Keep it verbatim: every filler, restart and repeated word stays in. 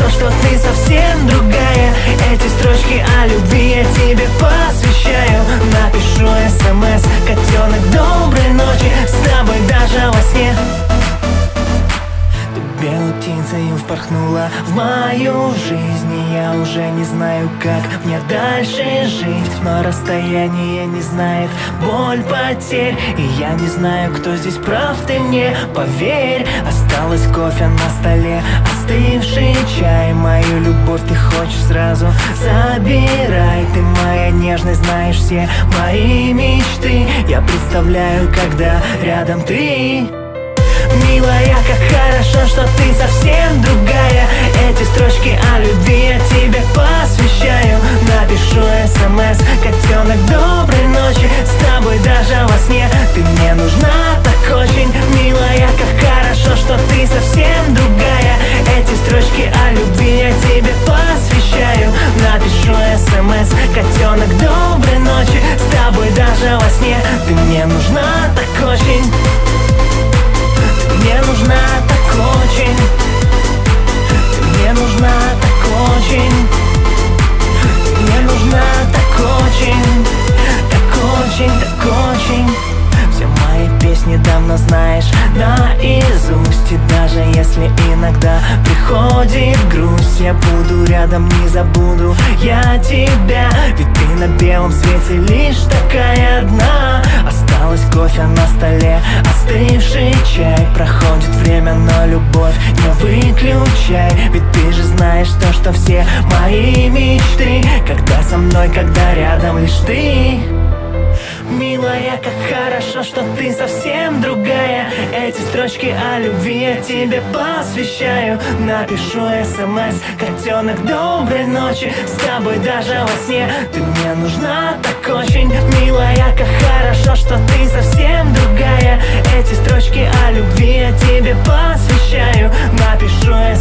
что ты совсем другая. Эти строчки о любви я тебе посвящаю. Напишу смс: котенок, доброй ночи, с тобой даже во сне. Ты белой птицей впорхнула в мою жизнь, и я уже не знаю, как мне дальше жить. Но расстояние не знает боль потерь, и я не знаю, кто здесь прав, ты мне поверь. Осталось кофе на столе, остывший чай. Мою любовь ты хочешь сразу забирай. Ты моя нежность, знаешь все мои мечты. Я представляю, когда рядом ты. Милая, как хорошо, что ты совсем другая. Эти строчки о любви я тебе посвящаю. Напишу смс: котенок, доброй ночи, с тобой даже во сне. Ты мне нужна так очень. Милая, как хорошо, что ты совсем другая. Эти строчки о любви я тебе посвящаю. Напишу смс: котенок, доброй ночи, с тобой даже во сне. Ты мне нужна так очень. Мне нужна так очень. Мне нужна так очень. Мне нужна так очень. Так очень, так очень. Все мои песни давно знаешь наизусть. И даже если иногда приходит грусть, я буду рядом, не забуду я тебя. Ведь ты на белом свете лишь такая одна. Осталось кофе на столе, остывший чай. Проходит время, но любовь не выключай. Ведь ты же знаешь то, что все мои мечты, когда со мной, когда рядом лишь ты. Милая, как хорошо, что ты совсем другая. Эти строчки о любви я тебе посвящаю. Напишу смс: котенок, доброй ночи, с тобой даже во сне. Ты мне нужна так очень. Милая, как хорошо, что ты совсем другая. Эти строчки о любви я тебе посвящаю. Напишу